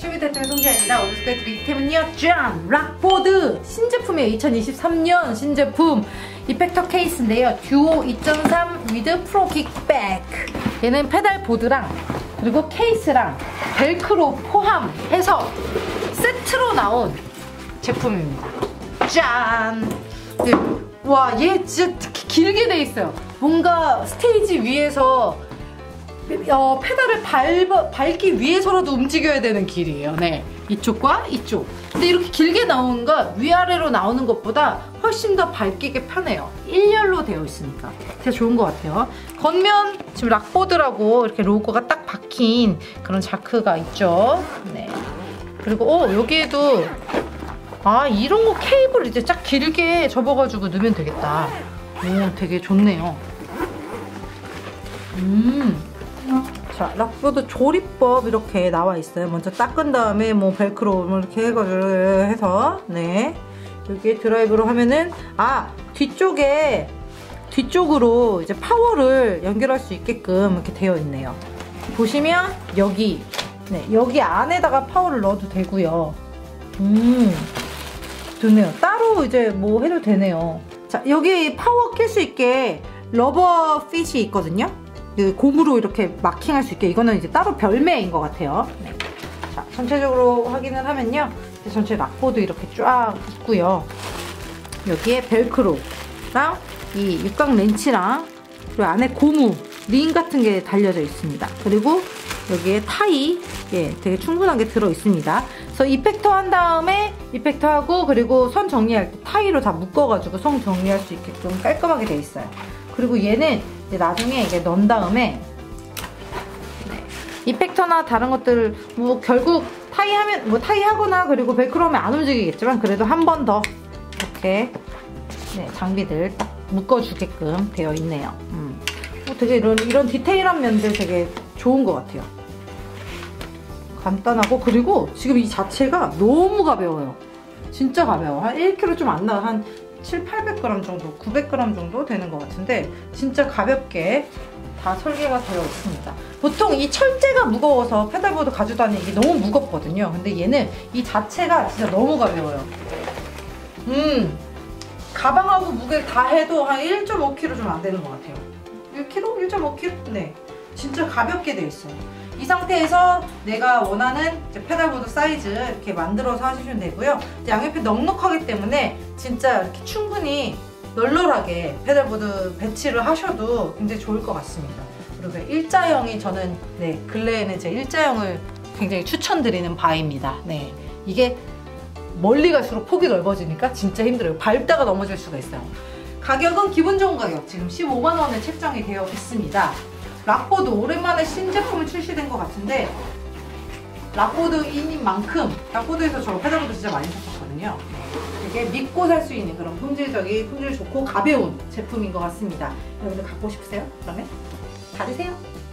유튜브 대표 송지아입니다. 오늘 소개해드릴 이템은요, 짠! 락보드 신제품이에요. 2023년 신제품 이펙터 케이스인데요. 듀오 2.3 위드 프로킥백. 얘는 페달보드랑 그리고 케이스랑 벨크로 포함해서 세트로 나온 제품입니다. 짠! 네. 와, 얘 진짜 길게 돼 있어요. 뭔가 스테이지 위에서 페달을 밟기 위해서라도 움직여야 되는 길이에요. 네, 이쪽과 이쪽. 근데 이렇게 길게 나오는 건 위아래로 나오는 것보다 훨씬 더 밟기가 편해요. 일렬로 되어 있으니까 되게 좋은 것 같아요. 겉면 지금 락보드라고 이렇게 로고가 딱 박힌 그런 자크가 있죠. 네. 그리고 여기에도 이런 거 케이블 이제 쫙 길게 접어가지고 넣으면 되겠다. 오, 되게 좋네요. 자, 락보드 조립법 이렇게 나와 있어요. 먼저 닦은 다음에 뭐 벨크로 이렇게 해가지고 해서, 네, 여기에 드라이브로 하면은 뒤쪽으로 이제 파워를 연결할 수 있게끔 이렇게 되어 있네요. 보시면 여기, 네, 여기 안에다가 파워를 넣어도 되고요. 좋네요. 따로 이제 뭐 해도 되네요. 자, 여기 파워 낄 수 있게 러버 핏이 있거든요. 고무로 이렇게 마킹할 수 있게. 이거는 이제 따로 별매인 것 같아요. 네. 자, 전체적으로 확인을 하면요, 전체 락보드 이렇게 쫙 있고요. 여기에 벨크로랑 이 육각 렌치랑 그리고 안에 고무 링 같은 게 달려져 있습니다. 그리고 여기에 타이, 예, 되게 충분하게 들어 있습니다. 그래서 이펙터 한 다음에 이펙터 하고, 그리고 선 정리할 때 타이로 다 묶어가지고 선 정리할 수 있게끔 깔끔하게 돼 있어요. 그리고 얘는 이제 나중에 이제 넣은 다음에, 네, 이펙터나 다른 것들 뭐 결국 타이하면 뭐 타이하거나 그리고 벨크로 하면 안 움직이겠지만, 그래도 한 번 더 이렇게, 네, 장비들 딱 묶어주게끔 되어 있네요. 되게 이런 디테일한 면들 되게 좋은 것 같아요. 간단하고, 그리고 지금 이 자체가 너무 가벼워요. 진짜 가벼워. 한 1kg 좀 안 나와. 한 700~800g 정도, 900g 정도 되는 것 같은데 진짜 가볍게 다 설계가 되어 있습니다. 보통 이 철제가 무거워서 페달보드 가져다니기 너무 무겁거든요. 근데 얘는 이 자체가 진짜 너무 가벼워요. 가방하고 무게를 다 해도 한 1.5kg 좀 안 되는 것 같아요. 1kg? 1.5kg? 네, 진짜 가볍게 되어 있어요. 이 상태에서 내가 원하는 페달보드 사이즈 이렇게 만들어서 하시면 되고요. 양옆이 넉넉하기 때문에 진짜 이렇게 충분히 널널하게 페달보드 배치를 하셔도 굉장히 좋을 것 같습니다. 그리고 일자형이 저는, 네, 근래에는 제 일자형을 굉장히 추천드리는 바입니다. 네, 이게 멀리 갈수록 폭이 넓어지니까 진짜 힘들어요. 밟다가 넘어질 수가 있어요. 가격은 기분 좋은 가격, 지금 15만원에 책정이 되어 있습니다. 락보드 오랜만에 신제품이 출시된 것 같은데, 락보드인 만큼 락보드에서 저 페달보드 진짜 많이 샀었거든요. 되게 믿고 살 수 있는 그런 품질 좋고 가벼운 제품인 것 같습니다. 여러분들 갖고 싶으세요? 그러면 받으세요.